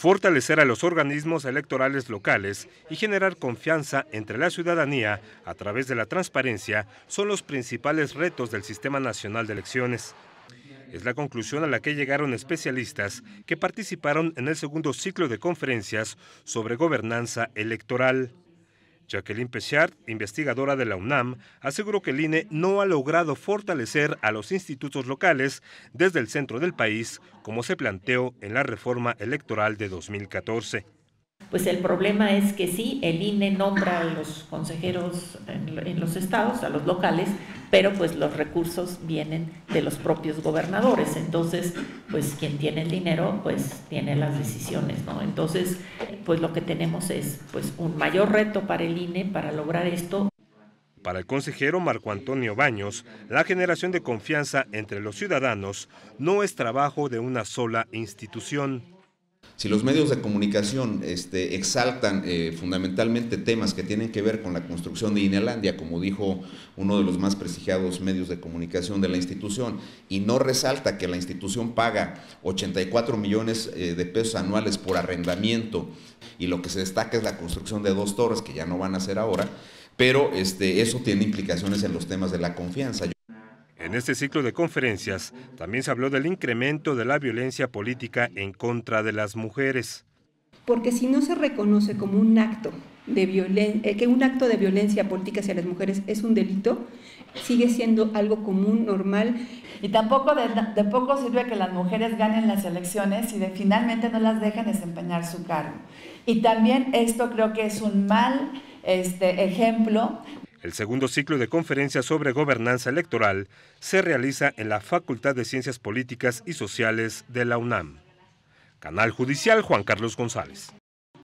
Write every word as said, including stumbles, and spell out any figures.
Fortalecer a los organismos electorales locales y generar confianza entre la ciudadanía a través de la transparencia son los principales retos del Sistema Nacional de Elecciones. Es la conclusión a la que llegaron especialistas que participaron en el segundo ciclo de conferencias sobre gobernanza electoral. Jacqueline Pechard, investigadora de la UNAM, aseguró que el I N E no ha logrado fortalecer a los institutos locales desde el centro del país, como se planteó en la reforma electoral de dos mil catorce. Pues el problema es que sí, el I N E nombra a los consejeros en, en los estados, a los locales, pero pues los recursos vienen de los propios gobernadores. Entonces, pues quien tiene el dinero, pues tiene las decisiones, ¿no? Entonces, pues lo que tenemos es pues un mayor reto para el I N E para lograr esto. Para el consejero Marco Antonio Baños, la generación de confianza entre los ciudadanos no es trabajo de una sola institución. Si los medios de comunicación este, exaltan eh, fundamentalmente temas que tienen que ver con la construcción de INELandia, como dijo uno de los más prestigiados medios de comunicación de la institución, y no resalta que la institución paga ochenta y cuatro millones eh, de pesos anuales por arrendamiento, y lo que se destaca es la construcción de dos torres, que ya no van a hacer ahora, pero este, eso tiene implicaciones en los temas de la confianza. En este ciclo de conferencias también se habló del incremento de la violencia política en contra de las mujeres. Porque si no se reconoce como un acto de violencia, que un acto de violencia política hacia las mujeres es un delito, sigue siendo algo común, normal. Y tampoco de, de poco sirve que las mujeres ganen las elecciones si de, finalmente no las dejan desempeñar su cargo. Y también esto creo que es un mal este, ejemplo. El segundo ciclo de conferencias sobre gobernanza electoral se realiza en la Facultad de Ciencias Políticas y Sociales de la UNAM. Canal Judicial, Juan Carlos González.